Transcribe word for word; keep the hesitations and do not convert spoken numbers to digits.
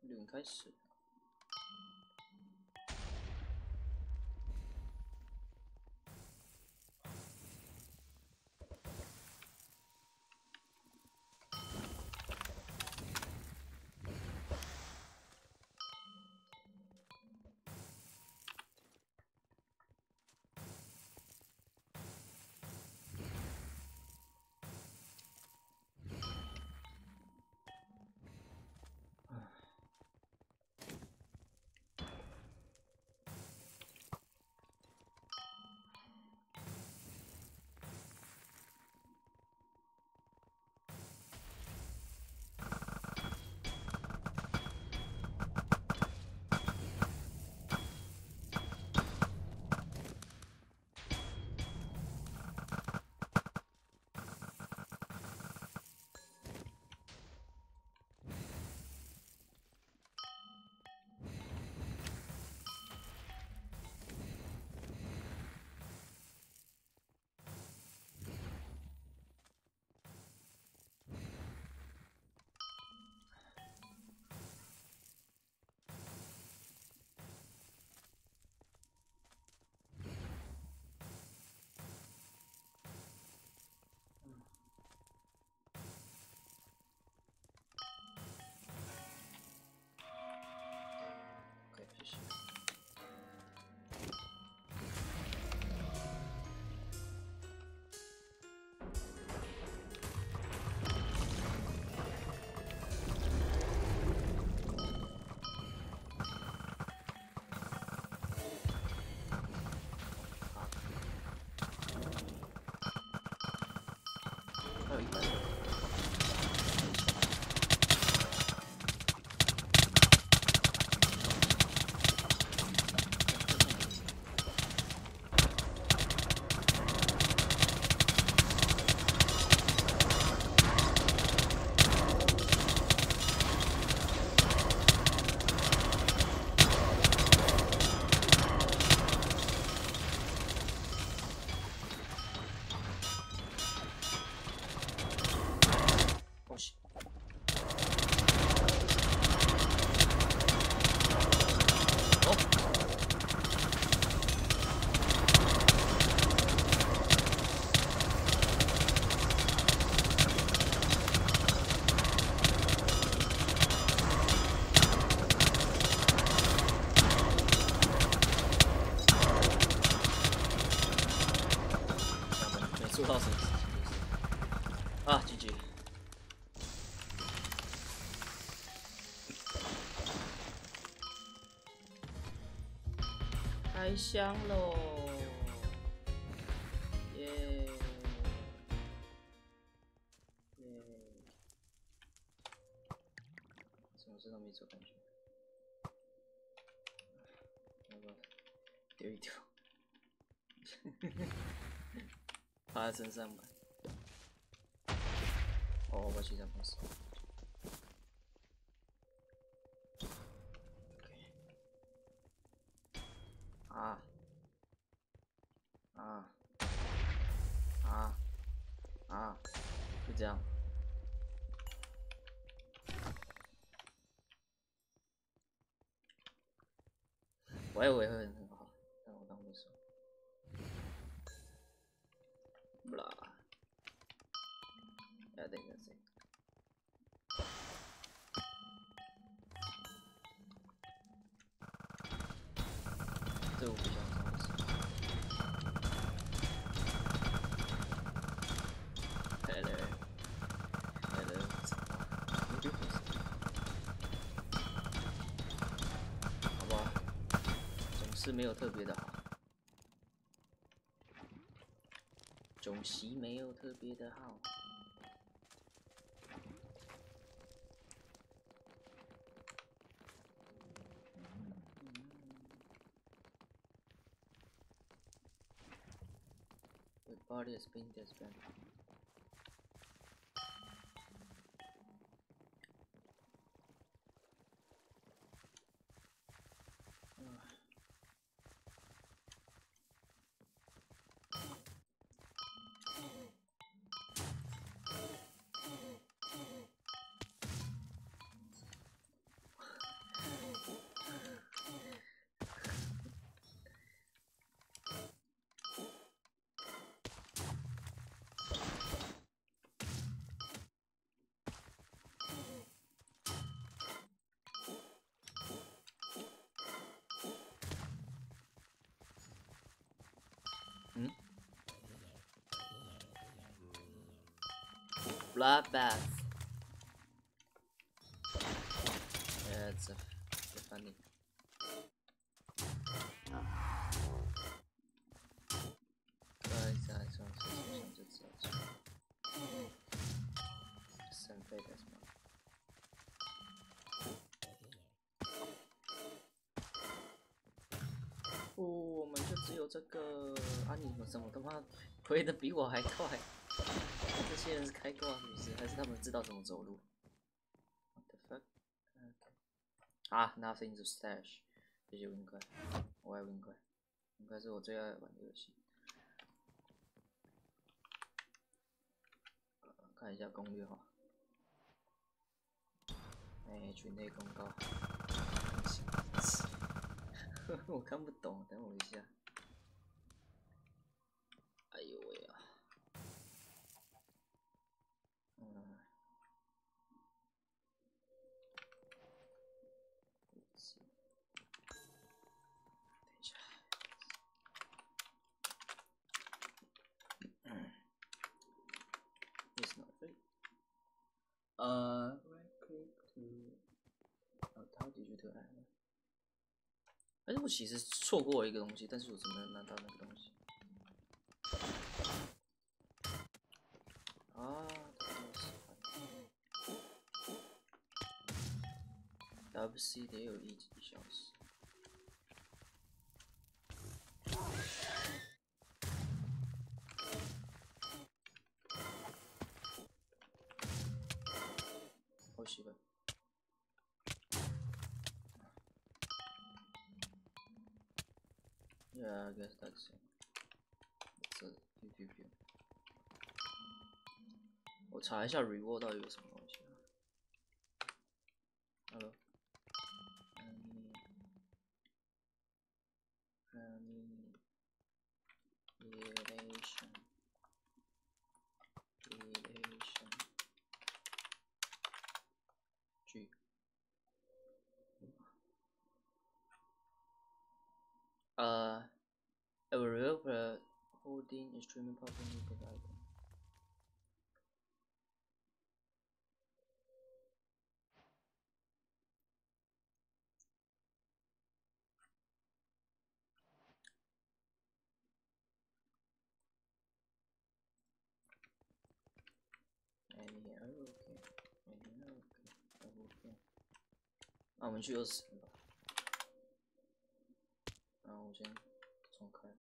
六开始。还有一百个。做到什么事情啊 ？G G。开箱喽！耶耶！什么事都没做，感觉。要不丢一丢？趴在身上吧。哦，我去这公司。啊啊啊啊！就这样。我以为会很好，但我当没说。不啦，要等一下谁？这我不想做的事。Hello Hello， 好吧，总是没有特别的好。总是没有特别的好。The body has been disbanded. bloodbath. Yeah, it's a it's funny. Ah. 对，在这种事情上就知道省费的什么。哦，我们就只有这个啊！你们怎么他妈推的比我还快？这些人是开挂是不是？还是他们知道怎么走路 ？What the fuck？ 啊 ，Nothing to stash。谢谢 Win 怪，我爱 Win 怪，Win 怪是我最爱玩的游戏。看一下攻略哈。哎，群内公告。我看不懂，等我一下。哎呦喂啊！嗯，等一下。嗯 ，It's not free。呃 ，right click to。哦，它继续推来了。而且我其实错过了一个东西，但是我怎么能拿到那个东西？啊 ，W C 得有一几小时。好习惯。Yeah, I guess that's it. It's a pew pew pew. 我查一下 reward 到底有什么东西啊 ？Hello。嗯。嗯。Relation。Relation。G。呃 ，a developer holding extremely popular provider。Any OK。Any OK。OK。那我们去二十吧。然后我先重开。